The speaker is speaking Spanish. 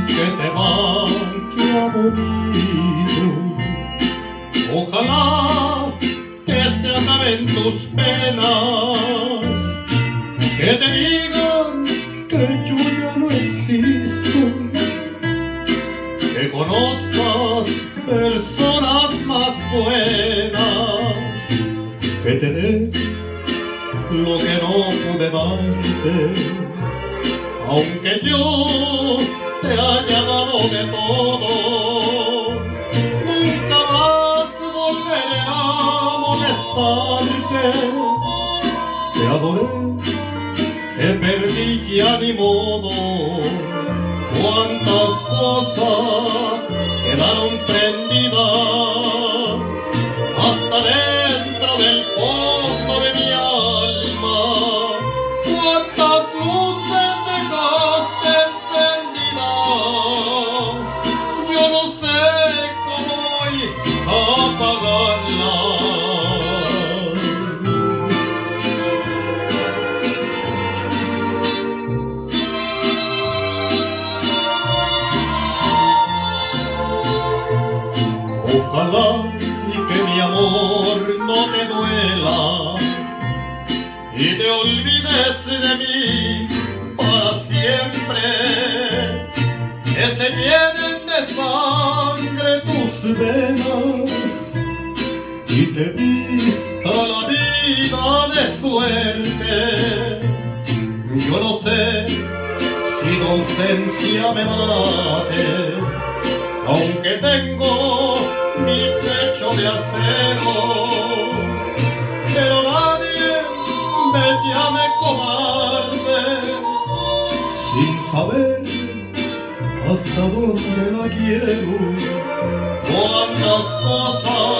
que te vaya bonito. Ojalá que se acaben tus penas, que te digan que yo ya no existo, que conozcas personas más buenas, que te dé lo que no pude darte, aunque yo te haya dado de todo. Nunca más volveré a molestarte. Te adoré, te perdí, ya ni modo. Cuántas cosas quedaron prendidas hasta dentro del fondo de mi alma. Cuántas luces dejaste encendidas, yo no sé cómo voy a apagarlas. Ojalá y que mi amor no te duela y te olvides de mí para siempre, que se llenen de sangre tus venas y te vista la vida de suerte. Yo no sé si tu ausencia me mate, aunque tengo mi pecho de acero, pero nadie me llame cobarde sin saber hasta dónde la quiero. Cuántas cosas